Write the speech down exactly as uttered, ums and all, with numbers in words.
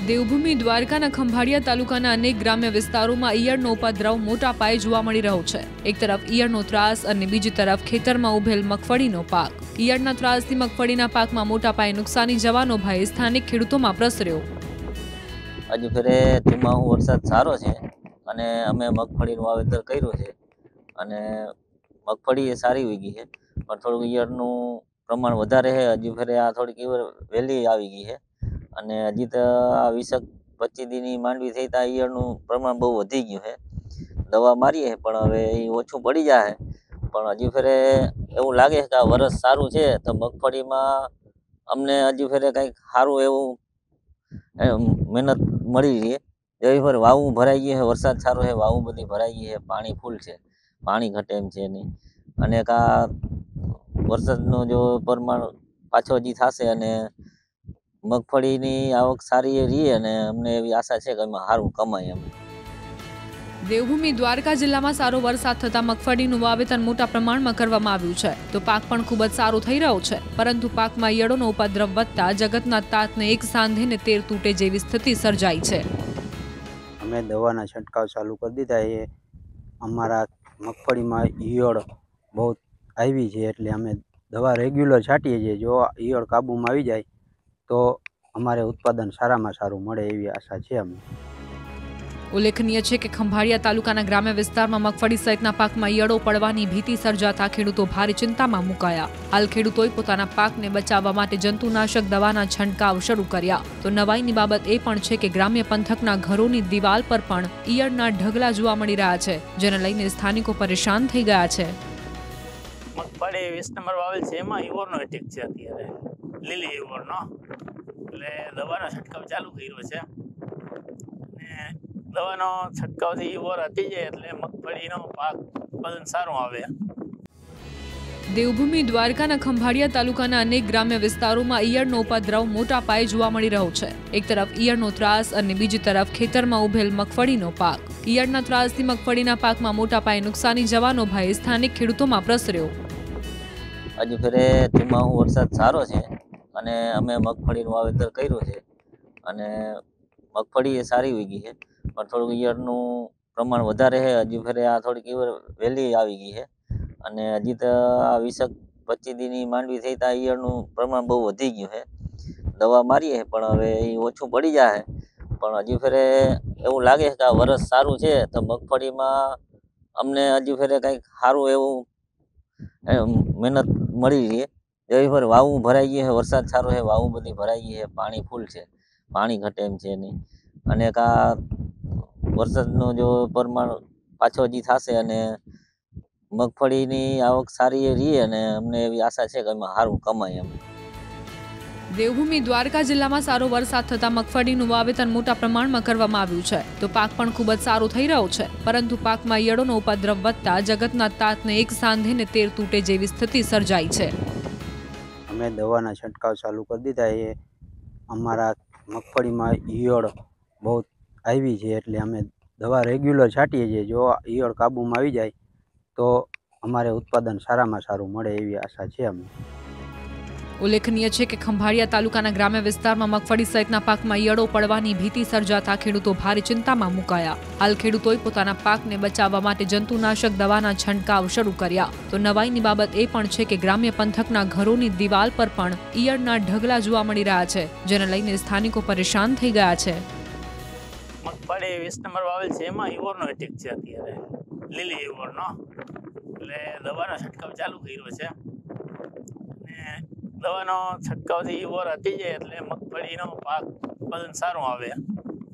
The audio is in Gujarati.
દેવભૂમિ દ્વારકાના ખંભાળિયા તાલુકાના અનેક ગ્રામ્ય વિસ્તારોમાં ઈયળનો ઉપદ્રવ મોટા પાયે જોવા મળી રહ્યો છે। એક તરફ ઈયળનો ત્રાસ અને બીજી તરફ ખેતરમાં ઉભેલ મગફળીનો પાક। ઈયળના ત્રાસથી મગફળીના પાકમાં મોટા પાયે નુકસાની જવાનો ભય સ્થાનિક ખેડૂતોમાં પ્રસર્યો। હજુ ફેરે ધીમા વરસાદ સારો છે અને અમે મગફળીનું વાવેતર કર્યું છે અને મગફળી એ સારી ઉગી છે, પણ થોડુંક ઈયળનું પ્રમાણ વધારે છે। હજુ ફેરે આ થોડીક ઈયળ વહેલી આવી ગઈ છે અને હજી તો આ વીસક પચીસ દીની માંડવી થઈ ત્યાં ઈયળનું પ્રમાણ બહુ વધી ગયું છે। દવા મારીએ પણ હવે એ ઓછું પડી જાય, પણ હજુ ફેરે એવું લાગે છે કે આ વરસ સારું છે તો મગફળીમાં અમને હજુ ફેરે કંઈક સારું એવું મહેનત મળી રહી। એવી ફેર વાવું ભરાઈ ગઈ છે, વરસાદ સારો છે, વાવું બધી ભરાઈ ગઈ છે, પાણી ફૂલ છે, પાણી ઘટે એમ છે નહીં। અને આ વરસાદનું જો પ્રમાણ પાછો હજી થશે અને મગફળીની આવક સારી એ રહી અને અમને એવી આશા છે કે એમાં સારું કમાય એમ। દેવભૂમિ દ્વારકા જિલ્લામાં સારો વરસાદ થતાં મગફળીનું વાવેતર મોટા પ્રમાણમાં કરવામાં આવ્યું છે, તો પાક પણ ખૂબ જ સારો થઈ રહ્યો છે, પરંતુ પાકમાં ઈયળોનો ઉપદ્રવ વધતા જગતના તાતને એક સાંધે ને તેર તૂટે જેવી સ્થિતિ સર્જાઈ છે। અમે દવાના છંટકાવ ચાલુ કરી દીધા એ અમારા મગફળીમાં ઈયળ બહુ આવી છે, એટલે અમે દવા રેગ્યુલર છાંટીએ છીએ। જો ઈયળ કાબૂમાં આવી જાય તો અમારે ઉત્પાદન સારામાં સારું મળે એવી આશા છે અમને। ઉલ્લેખનીય છે કે ખંભાળિયા તાલુકાના ગ્રામ્ય વિસ્તારમાં મગફળી સહિતના પાકમાં ઈયળો પડવાની ભીતિ સર્જાતા ખેડૂતો ભારે ચિંતામાં મુકાયા। હાલ ખેડૂતોએ પોતાના પાકને બચાવવા માટે જંતુનાશક દવાના છંટકાવ શરૂ કર્યા। તો નવાઈની બાબત એ પણ છે કે ગ્રામ્ય પંથકના ઘરોની દિવાલ પર પણ ઈયળના ઢગલા જોવા મળી રહ્યા છે, જેને લઈને સ્થાનિકો પરેશાન થઈ ગયા છે। મગફળી વીસ નંબર વાવેલ છે, એમાં ઈવોરનો એટેક છે અત્યારે, લીલી ઈવોરનો, એટલે દવાનો છંટકાવ ચાલુ કર્યો છે અને દવાનો છંટકાવથી ઈવોર હટી જાય એટલે મગફળીનો પાક ઉત્પાદન સારું આવે। દેવભૂમિ દ્વારકાના ખંભાળિયા તાલુકાના અનેક ગ્રામ્ય વિસ્તારોમાં ઈયળનો ઉપદ્રવ મોટા પાયે જોવા મળી રહ્યો છે। એક તરફ ઈયળનો ત્રાસ અને બીજી તરફ ખેતરમાં ઉભેલ મગફળીનો પાક। ઈયળના ત્રાસથી મગફળીના પાકમાં મોટા પાયે નુકસાની જવાનો ભય સ્થાનિક ખેડૂતોમાં પ્રસર્યો। હજુ ફેરે ધીમા વરસાદ સારો છે અને અમે મગફળીનું વાવેતર કર્યું છે અને મગફળી એ સારી ઉગી છે, પણ થોડુંક ઈયળનું પ્રમાણ વધારે છે। હજુ ફેરે આ થોડીક ઈયળ વહેલી આવી ગઈ છે અને હજી તો આ વીસક પચીસ દીની માંડવી થઈ ત્યાં ઈયળનું પ્રમાણ બહુ વધી ગયું છે। દવા મારીએ પણ હવે એ ઓછું પડી જાય, પણ હજુ ફેરે એવું લાગે છે કે આ વરસ સારું છે તો મગફળીમાં અમને હજુ ફેરે કંઈક સારું એવું મહેનત મળી રહી। એવી ફેર વાવું ભરાઈ ગઈ છે, વરસાદ સારો છે, વાવું બધી ભરાઈ ગઈ છે, પાણી ફૂલ છે, પાણી ઘટે એમ છે નહીં। અને આ વરસાદનું જો પ્રમાણ પાછો હજી થશે અને મગફળીની આવક સારી એ રહી અને અમને એવી આશા છે કે એમાં સારું કમાય એમ। દેવભૂમિ દ્વારકા જિલ્લામાં સારો વરસાદ થતાં મગફળીનું વાવેતર મોટા પ્રમાણમાં કરવામાં આવ્યું છે, તો પાક પણ ખૂબ જ સારો થઈ રહ્યો છે, પરંતુ પાકમાં ઈયળોનો ઉપદ્રવ વધતા જગતના તાતને એક સાંધે ને તેર તૂટે જેવી સ્થિતિ સર્જાઈ છે। અમે દવાના છંટકાવ ચાલુ કરી દીધા એ અમારા મગફળીમાં ઈયળ બહુ આવી છે, એટલે અમે દવા રેગ્યુલર છાંટીએ છીએ। જો ઈયળ કાબૂમાં આવી જાય તો અમારે ઉત્પાદન સારામાં સારું મળે એવી આશા છે અમને। ઉલ્લેખનીય છે કે ખંભાળિયા તાલુકાના ગ્રામ્ય વિસ્તારમાં મગફળી સહિતના પાકમાં ઈયળો પડવાની ભીતિ સર્જાતા ખેડૂતો ભારે ચિંતામાં મુકાયા। હાલ ખેડૂતોએ પોતાના પાકને બચાવવા માટે જંતુનાશક દવાના છંટકાવ શરૂ કર્યા। તો નવાઈની બાબત એ પણ છે કે ગ્રામ્ય પંથકના ઘરોની દિવાલ પર પણ ઈયળના ઢગલા જોવા મળી રહ્યા છે, જેને લઈને સ્થાનિકો પરેશાન થઈ ગયા છે। મગફળી વીસ નંબર વાવેલ છે, એમાં ઈવોરનો એટેક છે અત્યારે, લીલી ઈવોરનો, એટલે દવાનો છંટકાવ ચાલુ કર્યો છે અને દવાનો છંટકાવથી ઈવોર હટી જાય એટલે મગફળીનો પાક ઉત્પાદન સારું આવે।